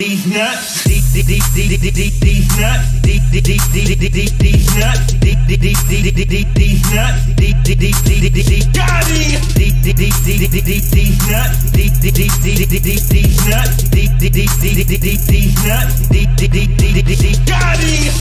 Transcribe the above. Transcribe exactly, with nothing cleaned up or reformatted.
These nuts, these nuts, these nuts, these nuts, these nuts, got him. These nuts, these nuts, these nuts, got him.